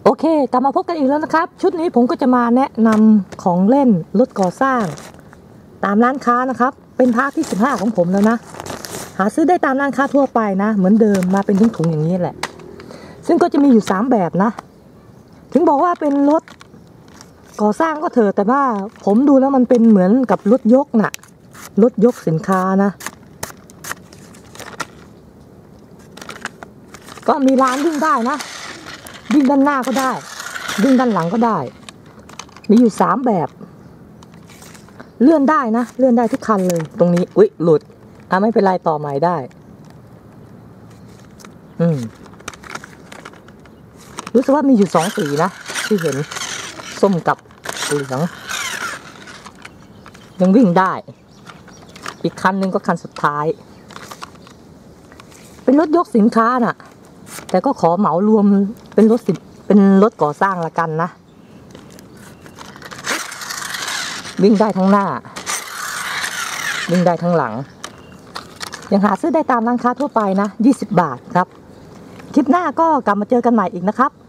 โอเคกลับมาพบกันอีกแล้วนะครับชุดนี้ผมก็จะมาแนะนำของเล่นรถก่อสร้างตามร้านค้านะครับเป็นภาคที่15ของผมแล้วนะหาซื้อได้ตามร้านค้าทั่วไปนะเหมือนเดิมมาเป็นถุงๆอย่างนี้แหละซึ่งก็จะมีอยู่3แบบนะถึงบอกว่าเป็นรถก่อสร้างก็เถอะแต่ว่าผมดูแล้วมันเป็นเหมือนกับรถยกน่ะรถยกสินค้านะก็มีร้านวิ่งได้นะวิ่งด้านหน้าก็ได้วิ่งด้านหลังก็ได้มีอยู่3แบบเลื่อนได้นะเลื่อนได้ทุกคันเลยตรงนี้อุ๊ยหลุดไม่เป็นไรต่อใหม่ได้รู้สึกว่ามีอยู่2สีนะที่เห็นส้มกับเหลืองยังวิ่งได้อีกคันนึงก็คันสุดท้ายเป็นรถยกสินค้าน่ะแต่ก็ขอเหมารวมเป็นรถก่อสร้างละกันนะวิ่งได้ทั้งหน้าวิ่งได้ทั้งหลังยังหาซื้อได้ตามร้านค้าทั่วไปนะ20 บาทครับคลิปหน้าก็กลับมาเจอกันใหม่อีกนะครับ